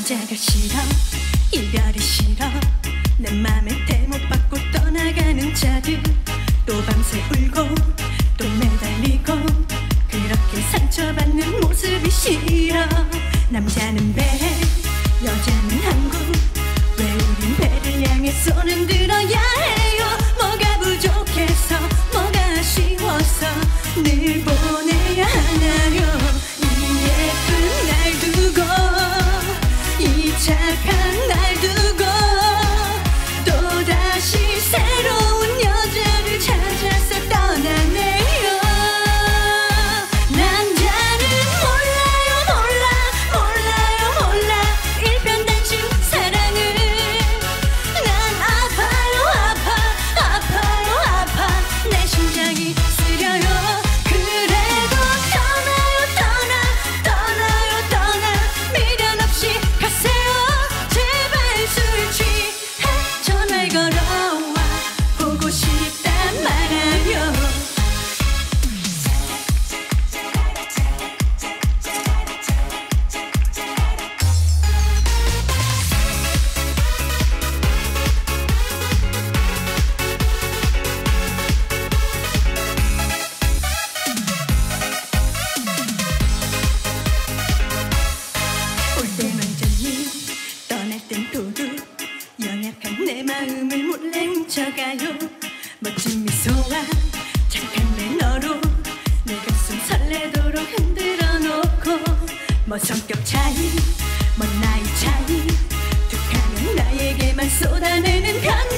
남자가 싫어, 이별이 싫어. 내 맘에 대못 받고 떠나가는 자들, 또 밤새 울고 또 매달리고 그렇게 상처받는 모습이 싫어. 남자는 배, 여자는 항구, 왜 우린 배를 향해 손을 들어야 해요? 뭐가 부족해서, 뭐가 아쉬워서 늘 보내야 하나요? 이 예쁜 날 두고, 이 착한 날 두고 또다시 새로운 여자를 찾아서 떠나네요. 남자는 몰라요, 몰라 일편단심 사랑을. 난 아파요, 내 심장이 쓰려요. 그래도 떠나 미련 없이 가세요. 제발 술 취해 전화를 걸어와 보고 싶단 말아요. 올 때만 좋니, 떠날 땐 도둑. 연약한 내 마음을 몰래 훔쳐가요. 멋진 미소와 착한 매너로 내 가슴 설레도록 흔들어 놓고. 뭐 성격 차이, 뭐 나이 차이, 툭하면 나에게만 쏟아내는 편